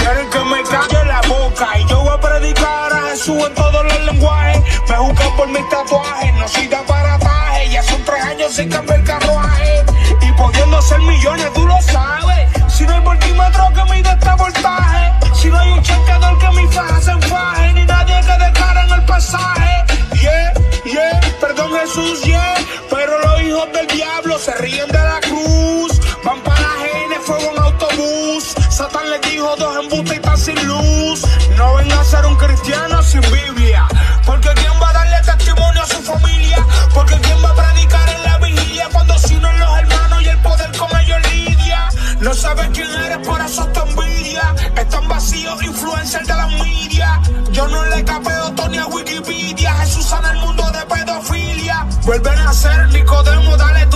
quieren que me calle la boca y yo voy a predicar a Jesús en todos los lenguajes. Me juzgan por mis tatuajes, no soy de aparataje. Ya son 3 años sin cambiar el carruaje y pudiendo ser millones, tú lo sabes. Si no hay voltímetro que mide este voltaje, si no hay un chequeador que mi faja se enfaje, ni nadie que declara en el pasaje. Perdón Jesús, pero los hijos del diablo se ríen de la cruz. Van para la GN, fuego en autobús. Satán les dijo 2 embustes y están sin luz. No venga a ser un cristiano sin Biblia, porque ¿quién va a darle testimonio a su familia? Porque ¿quién va a predicar en la vigilia cuando se unen los hermanos y el poder con ellos lidia? No sabes quién eres, por eso te envidia. Están vacíos, influencers de la media. Yo no le capeo Tony a Wikipedia. Jesús sana el mundo de pedofilia. Vuelven a ser Nicodemo, dale